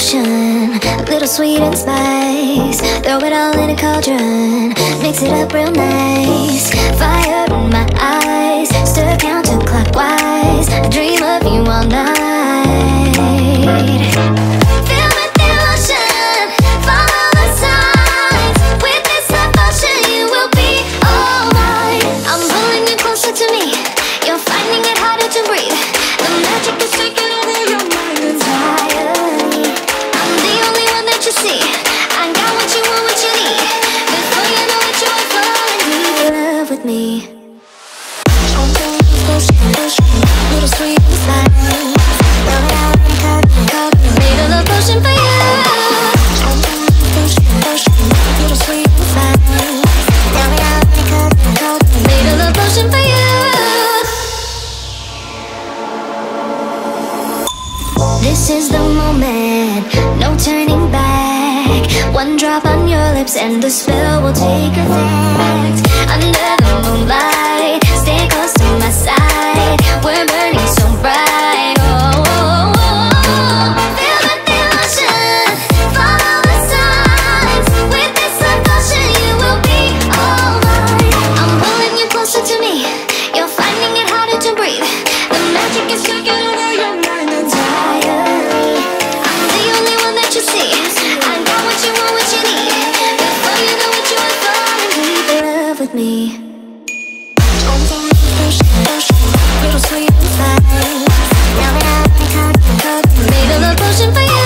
potion, a little sweet and spice. Throw it all in a cauldron, mix it up real nice. Fire in my eyes, stir counterclockwise. I dream of you all night. Feel with devotion, follow the signs. With this devotion, you will be alright. I'm pulling you closer to me, you're finding it harder to breathe. The magic is taking over your mind entirely. I'm the only one that you see. I got what you want, what you need. Before you know it, you are falling deep in love with me. Little sweet inside. Made a love potion for you. Little sweet inside. Made a love potion for you. This is the moment, no turning back. One drop on your lips and the spell will take effect. Under the moonlight, stay close to my side. We're burning so bright. Oh, oh, oh. Feel the devotion, follow the signs. With this devotion, you will be alright. I'm pulling you closer to me, you're finding it harder to breathe. The magic is taking over your mind entirely. I'm the only one that you see. I got what you want, what you need. Before you know it, you are falling deep in love with me. Little sweet inside. Made a love potion for you.